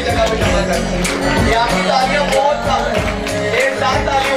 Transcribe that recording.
जगह पे जमा करते हैं। ये आपकी तालियां बहुत कम है, एक साथ